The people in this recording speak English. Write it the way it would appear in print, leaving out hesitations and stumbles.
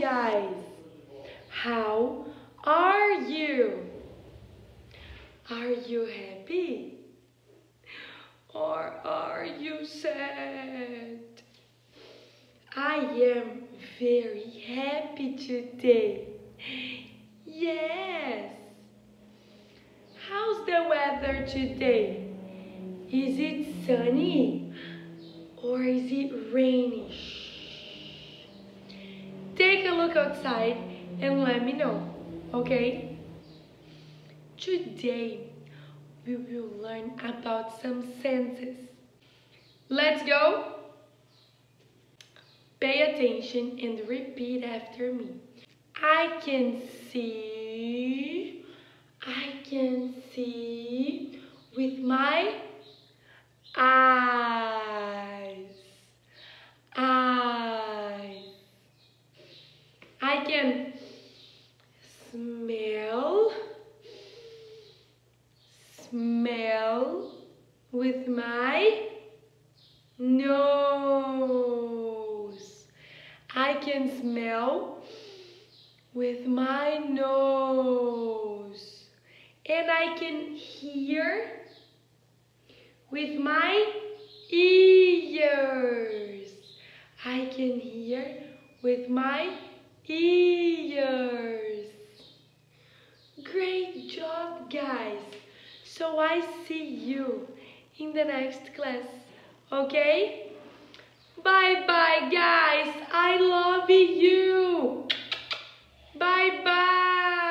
guys. How are you? Are you happy? Or are you sad? I am very happy today. Yes. How's the weather today? Is it sunny or is it rainy? Take a look outside and let me know, okay? Today we will learn about some senses. Let's go! Pay attention and repeat after me. I can see with my eyes. I can smell with my nose. I can smell with my nose. And I can hear with my ears. I can hear with my ears. Great job, guys. So I see you in the next class, okay? Bye-bye, guys. I love you. Bye-bye.